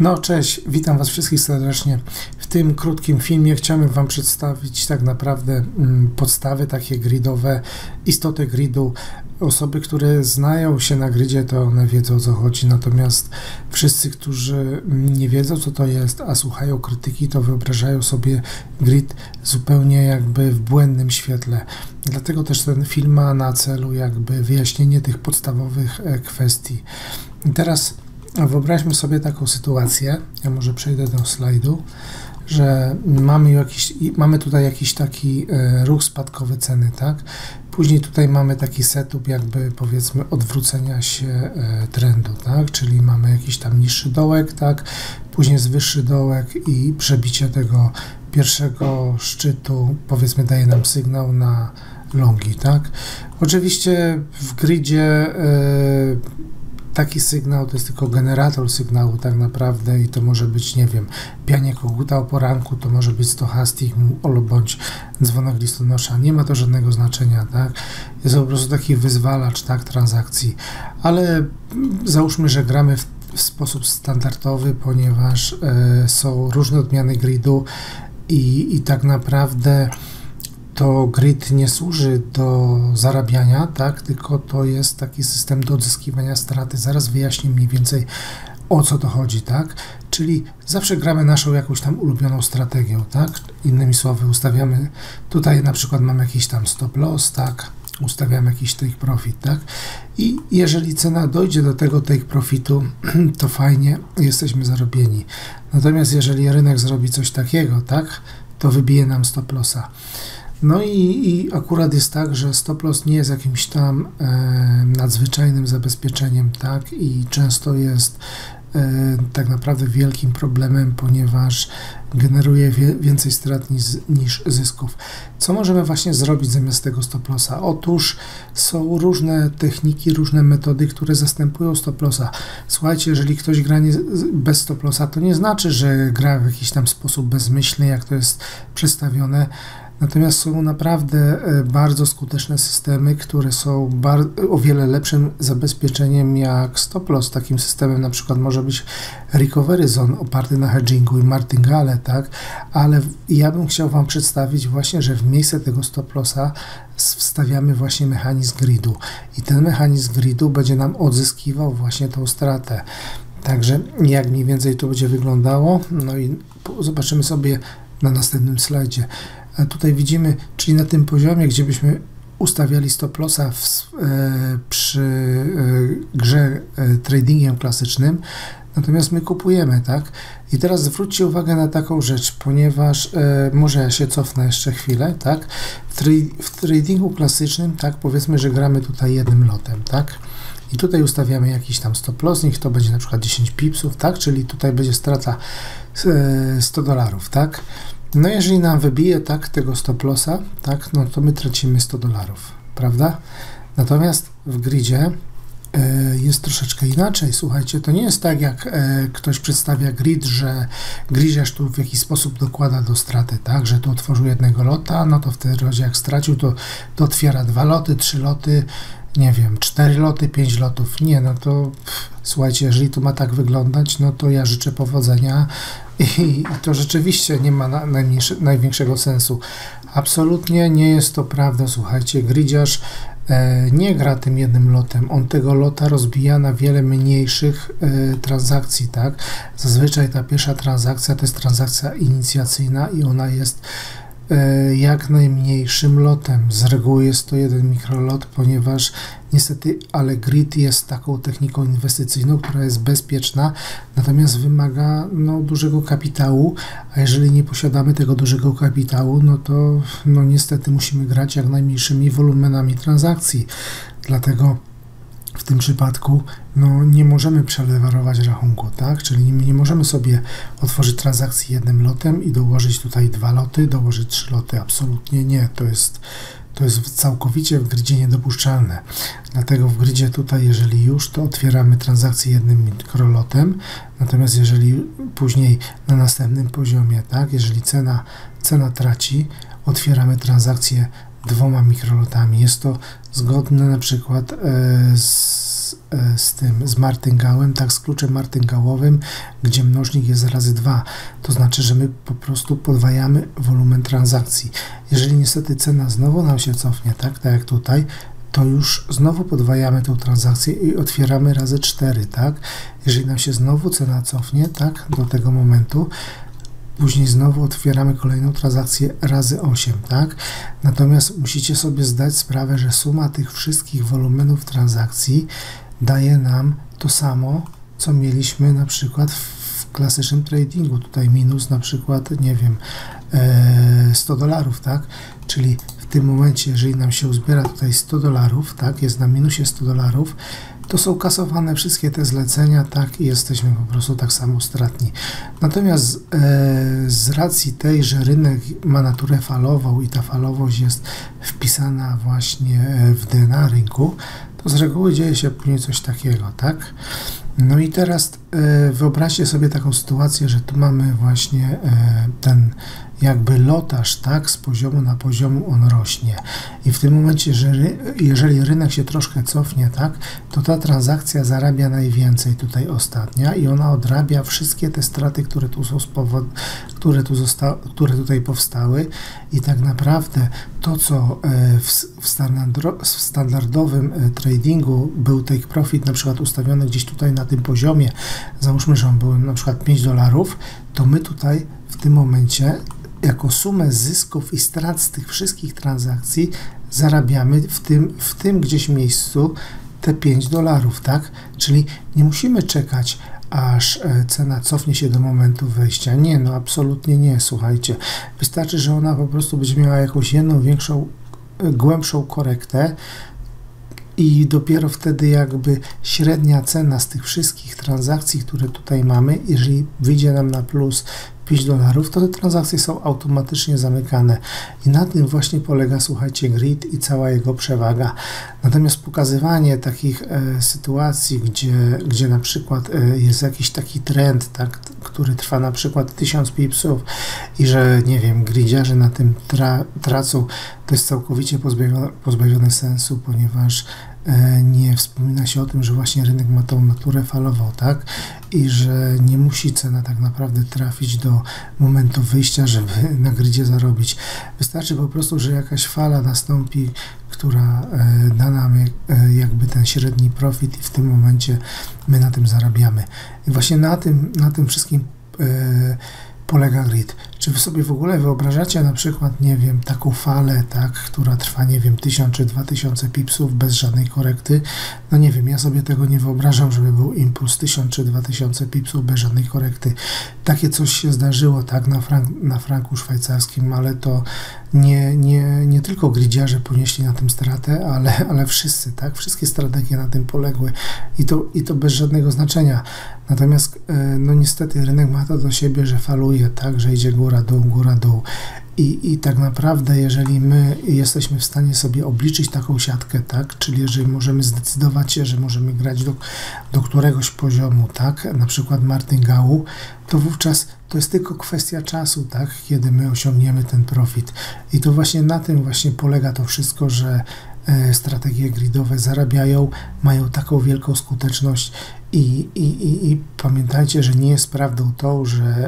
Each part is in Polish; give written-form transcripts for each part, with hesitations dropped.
No cześć, witam Was wszystkich serdecznie. W tym krótkim filmie chciałbym Wam przedstawić tak naprawdę podstawy takie gridowe, istotę gridu. Osoby, które znają się na gridzie, to one wiedzą, o co chodzi, natomiast wszyscy, którzy nie wiedzą, co to jest, a słuchają krytyki, to wyobrażają sobie grid zupełnie jakby w błędnym świetle. Dlatego też ten film ma na celu jakby wyjaśnienie tych podstawowych kwestii. I teraz wyobraźmy sobie taką sytuację, ja może przejdę do slajdu, że mamy tutaj jakiś taki ruch spadkowy ceny, tak? Później tutaj mamy taki setup jakby powiedzmy odwrócenia się trendu, tak? Czyli mamy jakiś tam niższy dołek, tak? Później jest wyższy dołek i przebicie tego pierwszego szczytu powiedzmy daje nam sygnał na longi, tak? Oczywiście w gridzie taki sygnał to jest tylko generator sygnału tak naprawdę i to może być, nie wiem, pianie koguta o poranku, to może być stochastik bądź dzwonek listonosza, nie ma to żadnego znaczenia, tak? Jest po prostu taki wyzwalacz, tak, transakcji, ale załóżmy, że gramy w sposób standardowy, ponieważ są różne odmiany gridu i tak naprawdę to grid nie służy do zarabiania, tak, tylko to jest taki system do odzyskiwania straty. Zaraz wyjaśnię mniej więcej, o co to chodzi, tak? Czyli zawsze gramy naszą jakąś tam ulubioną strategią, tak? Innymi słowy, ustawiamy, tutaj na przykład mamy jakiś tam stop loss, tak? Ustawiamy jakiś take profit, tak? I jeżeli cena dojdzie do tego take profitu, to fajnie, jesteśmy zarobieni. Natomiast jeżeli rynek zrobi coś takiego, tak? To wybije nam stop lossa. No i akurat jest tak, że stop loss nie jest jakimś tam nadzwyczajnym zabezpieczeniem, tak? I często jest tak naprawdę wielkim problemem, ponieważ generuje więcej strat niż zysków. Co możemy właśnie zrobić zamiast tego stop lossa? Otóż są różne techniki, różne metody, które zastępują stop lossa. Słuchajcie, jeżeli ktoś gra bez stop lossa, to nie znaczy, że gra w jakiś tam sposób bezmyślny, jak to jest przedstawione. Natomiast są naprawdę bardzo skuteczne systemy, które są o wiele lepszym zabezpieczeniem jak stop loss. Takim systemem na przykład może być recovery zone oparty na hedgingu i martingale, tak? Ale ja bym chciał Wam przedstawić właśnie, że w miejsce tego stop lossa wstawiamy właśnie mechanizm gridu i ten mechanizm gridu będzie nam odzyskiwał właśnie tą stratę. Także jak mniej więcej to będzie wyglądało, no i zobaczymy sobie na następnym slajdzie. Tutaj widzimy, czyli na tym poziomie, gdzie byśmy ustawiali stop lossa przy grze tradingiem klasycznym, natomiast my kupujemy, tak? I teraz zwróćcie uwagę na taką rzecz, ponieważ może ja się cofnę jeszcze chwilę, tak? W tradingu klasycznym, tak, powiedzmy, że gramy tutaj jednym lotem, tak? I tutaj ustawiamy jakiś tam stop loss, niech to będzie na przykład 10 pipsów, tak? Czyli tutaj będzie strata $100, tak? No jeżeli nam wybije tak tego stop lossa, tak, no to my tracimy $100, prawda? Natomiast w gridzie jest troszeczkę inaczej. Słuchajcie, to nie jest tak, jak ktoś przedstawia grid, że griziarz tu w jakiś sposób dokłada do straty, tak, że tu otworzył jednego lota, no to w tym razie jak stracił, to otwiera 2 loty, 3 loty, nie wiem, 4 loty, 5 lotów. Nie, no to słuchajcie, jeżeli to ma tak wyglądać, no to ja życzę powodzenia i to rzeczywiście nie ma największego sensu. Absolutnie nie jest to prawda, słuchajcie, gridziarz nie gra tym jednym lotem, on tego lota rozbija na wiele mniejszych transakcji, tak? Zazwyczaj ta pierwsza transakcja to jest transakcja inicjacyjna i ona jest jak najmniejszym lotem. Z reguły jest to jeden mikrolot, ponieważ niestety, ale grid jest taką techniką inwestycyjną, która jest bezpieczna, natomiast wymaga dużego kapitału, a jeżeli nie posiadamy tego dużego kapitału, no to niestety musimy grać jak najmniejszymi wolumenami transakcji. Dlatego w tym przypadku nie możemy przelewarować rachunku, tak? Czyli nie możemy sobie otworzyć transakcji jednym lotem i dołożyć tutaj 2 loty, dołożyć 3 loty. Absolutnie nie. To jest całkowicie w gridzie niedopuszczalne. Dlatego w gridzie tutaj, jeżeli już, to otwieramy transakcję jednym mikrolotem, natomiast jeżeli później na następnym poziomie, tak? Jeżeli cena traci, otwieramy transakcję 2 mikrolotami. Jest to zgodne na przykład z martingałem, tak, z kluczem martingałowym, gdzie mnożnik jest razy 2. To znaczy, że my po prostu podwajamy wolumen transakcji. Jeżeli niestety cena znowu nam się cofnie, tak jak tutaj, to już znowu podwajamy tą transakcję i otwieramy razy 4, tak? Jeżeli nam się znowu cena cofnie, tak, do tego momentu, później znowu otwieramy kolejną transakcję razy 8, tak? Natomiast musicie sobie zdać sprawę, że suma tych wszystkich wolumenów transakcji daje nam to samo, co mieliśmy na przykład w klasycznym tradingu. Tutaj minus na przykład, nie wiem, $100, tak? Czyli w tym momencie, jeżeli nam się uzbiera tutaj $100, tak? Jest na minusie $100, to są kasowane wszystkie te zlecenia, tak, i jesteśmy po prostu tak samo stratni. Natomiast z racji tej, że rynek ma naturę falową i ta falowość jest wpisana właśnie w DNA rynku, to z reguły dzieje się później coś takiego, tak? No i teraz wyobraźcie sobie taką sytuację, że tu mamy właśnie ten jakby lotaż, tak, z poziomu na poziomu on rośnie i w tym momencie, że jeżeli rynek się troszkę cofnie, tak, to ta transakcja zarabia najwięcej, tutaj ostatnia, i ona odrabia wszystkie te straty, które tu są które tutaj powstały, i tak naprawdę to, co w standardowym tradingu był take profit na przykład ustawiony gdzieś tutaj na tym poziomie, załóżmy, że on był na przykład $5, to my tutaj w tym momencie jako sumę zysków i strat z tych wszystkich transakcji zarabiamy w tym gdzieś miejscu te $5, tak? Czyli nie musimy czekać, aż cena cofnie się do momentu wejścia. Nie, no absolutnie nie, słuchajcie. Wystarczy, że ona po prostu będzie miała jakąś jedną większą, głębszą korektę i dopiero wtedy jakby średnia cena z tych wszystkich transakcji, które tutaj mamy, jeżeli wyjdzie nam na plus $5, to te transakcje są automatycznie zamykane i na tym właśnie polega, słuchajcie, grid i cała jego przewaga. Natomiast pokazywanie takich sytuacji, gdzie na przykład jest jakiś taki trend, tak, który trwa na przykład 1000 pipsów i że, nie wiem, gridziarze na tym tracą, to jest całkowicie pozbawione sensu, ponieważ nie wspomina się o tym, że właśnie rynek ma tą naturę falową, tak? I że nie musi cena tak naprawdę trafić do momentu wyjścia, żeby na gridzie zarobić. Wystarczy po prostu, że jakaś fala nastąpi, która da nam jakby ten średni profit i w tym momencie my na tym zarabiamy. I właśnie na tym wszystkim polega grid. Czy wy sobie w ogóle wyobrażacie na przykład, nie wiem, taką falę, tak, która trwa, nie wiem, 1000 czy 2000 pipsów bez żadnej korekty? No nie wiem, ja sobie tego nie wyobrażam, żeby był impuls 1000 czy 2000 pipsów bez żadnej korekty. Takie coś się zdarzyło, tak, na franku szwajcarskim, ale to nie tylko gridziarze ponieśli na tym stratę, ale wszyscy, tak, wszystkie strategie na tym poległy i to bez żadnego znaczenia. Natomiast no niestety rynek ma to do siebie, że faluje, tak, że idzie góra, dół. I tak naprawdę, jeżeli my jesteśmy w stanie sobie obliczyć taką siatkę, tak, czyli jeżeli możemy zdecydować się, że możemy grać do któregoś poziomu, tak, na przykład martingału, to wówczas to jest tylko kwestia czasu, tak, kiedy my osiągniemy ten profit. I to właśnie na tym właśnie polega to wszystko, że strategie gridowe zarabiają, mają taką wielką skuteczność i pamiętajcie, że nie jest prawdą to,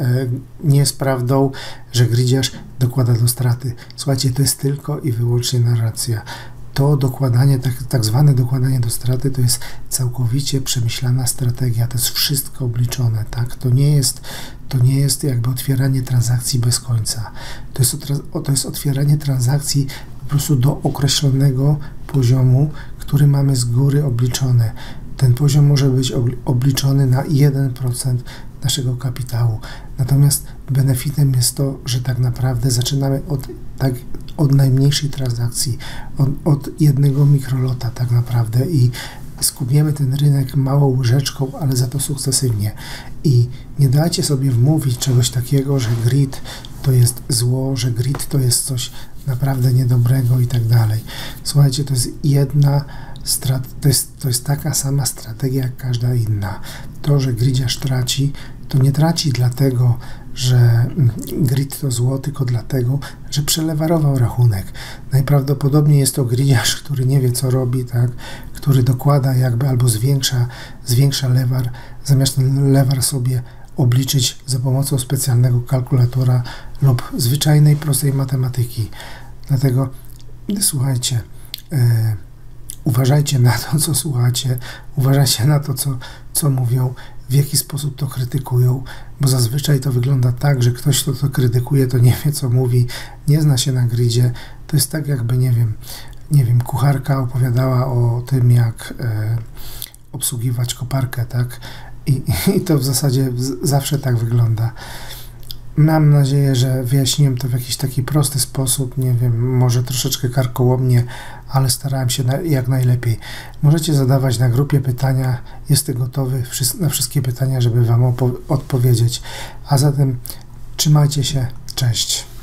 że gridziarz dokłada do straty. Słuchajcie, to jest tylko i wyłącznie narracja. To dokładanie, tak zwane dokładanie do straty, to jest całkowicie przemyślana strategia, to jest wszystko obliczone, tak? To nie jest jakby otwieranie transakcji bez końca. To jest otwieranie transakcji po prostu do określonego poziomu, który mamy z góry obliczony. Ten poziom może być obliczony na 1% naszego kapitału. Natomiast benefitem jest to, że tak naprawdę zaczynamy od najmniejszej transakcji, od jednego mikrolota tak naprawdę i skupiemy ten rynek małą łyżeczką, ale za to sukcesywnie. I nie dajcie sobie wmówić czegoś takiego, że grid to jest zło, że grid to jest coś naprawdę niedobrego i tak dalej. Słuchajcie, to jest to jest taka sama strategia jak każda inna. To, że gridziarz traci, to nie traci dlatego, że grid to zło, tylko dlatego, że przelewarował rachunek. Najprawdopodobniej jest to gridziarz, który nie wie, co robi, tak? Który dokłada jakby albo zwiększa lewar, zamiast ten lewar sobie obliczyć za pomocą specjalnego kalkulatora lub zwyczajnej, prostej matematyki. Dlatego słuchajcie, uważajcie na to, co słuchacie, uważajcie na to, co mówią, w jaki sposób to krytykują, bo zazwyczaj to wygląda tak, że ktoś, kto to krytykuje, to nie wie, co mówi, nie zna się na gridzie. To jest tak, jakby, nie wiem, kucharka opowiadała o tym, jak obsługiwać koparkę, tak? I to w zasadzie zawsze tak wygląda. Mam nadzieję, że wyjaśniłem to w jakiś taki prosty sposób, nie wiem, może troszeczkę karkołomnie, ale starałem się jak najlepiej. Możecie zadawać na grupie pytania, jestem gotowy na wszystkie pytania, żeby Wam odpowiedzieć. A zatem trzymajcie się, cześć.